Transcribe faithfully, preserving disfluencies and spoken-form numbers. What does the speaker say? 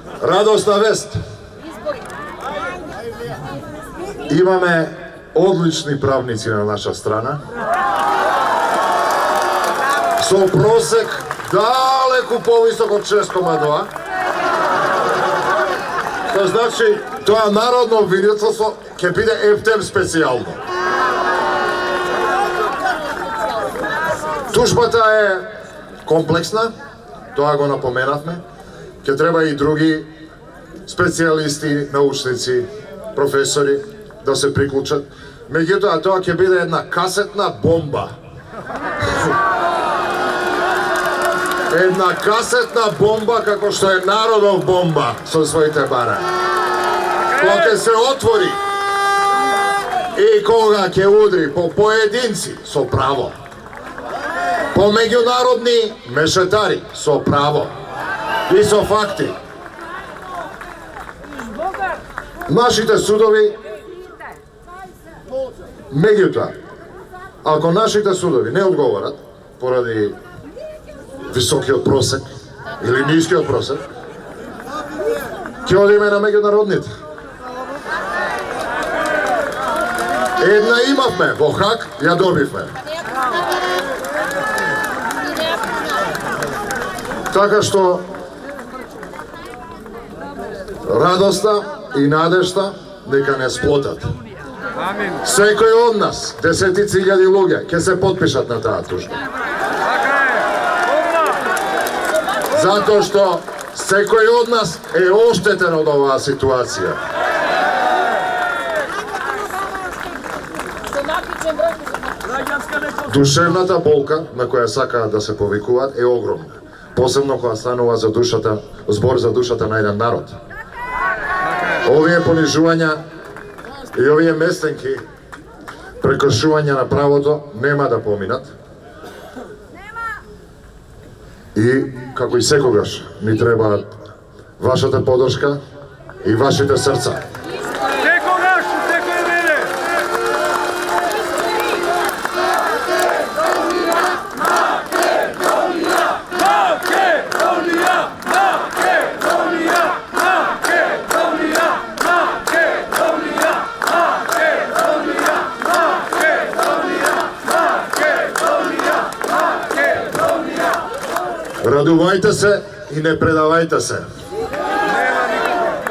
Радосна вест. Имаме одлични правници на наша страна. Со просек далеку повисок од шест кома два. Тоа значи, тоа народно обвинителство ќе биде ептем специјално. Тужбата е комплексна, тоа го напоменавме. Ќе треба и други специјалисти, научници, професори да се приклучат. Меѓутоа, тоа ќе биде една касетна бомба. Една касетна бомба како што е народов бомба со своите бара. Кога ќе се отвори и кога ќе удри по поединци со право, по меѓународни мешетари со право и со факти. Нашите судови, меѓутоа, ако нашите судови не одговорат поради високиот просек или нискиот просек, ќе одиме на меѓународните. Една имавме во Хаг, ја добивме. Така што радоста и надежта нека не сплотат. Секој од нас, десетици илјади луѓе, ќе се потпишат на таа тужба. Затоа што секој од нас е оштетен од оваа ситуација. Душевната болка на која сакаат да се повикуваат е огромна. Посебно кога станува за душата, збор за душата на еден народ. Овие понижувања и овие местенки, прекршувања на правото нема да поминат. И, како и секогаш, ни треба вашата подршка и вашите срца. Секогаш, секој време! Македонија! Македонија! Македонија! Македонија! Македонија! Македонија! Македонија! Македонија! Македонија! Радувајте се и не предавајте се.